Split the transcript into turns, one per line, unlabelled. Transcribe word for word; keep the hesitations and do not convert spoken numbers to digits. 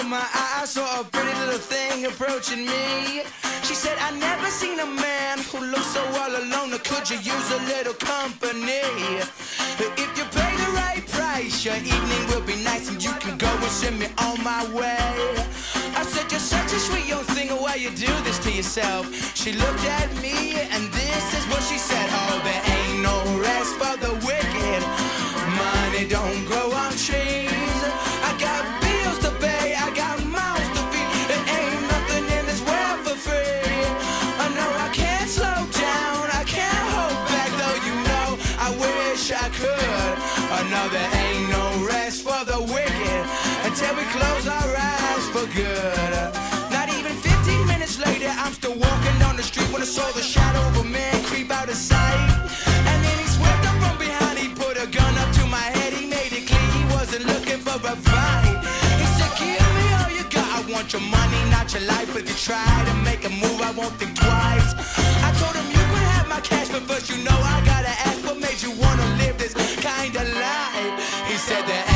of my eye, I saw a pretty little thing approaching me. She said, I never seen a man who looks so all alone. Or could you use a little company? If you pay the right price, your evening will be nice, and you can go and send me on my way. I said, you're such a sweet young thing, why you do this to yourself? She looked at me, and this is what she said. Oh, there ain't no rest for the wicked. Money don't grow on trees. I got bills to pay, I got mouths to feed. There ain't nothing in this world for free. I know I can't slow down, I can't hold back, though you know I wish I could. I know there ain't no rest for the wicked until we close our eyes for good. Not even fifteen minutes later, I'm still walking down the street when I saw the shadow of a man creep out of sight. And then he swept up from behind, he put a gun up to my head, he made it clear he wasn't looking for a fight. He said, give me all you got, I want your money, not your life. If you try to make a move, I won't think twice. I told him you could have my cash, but first you know I gotta ask, what made you wanna live this kind of life? He said that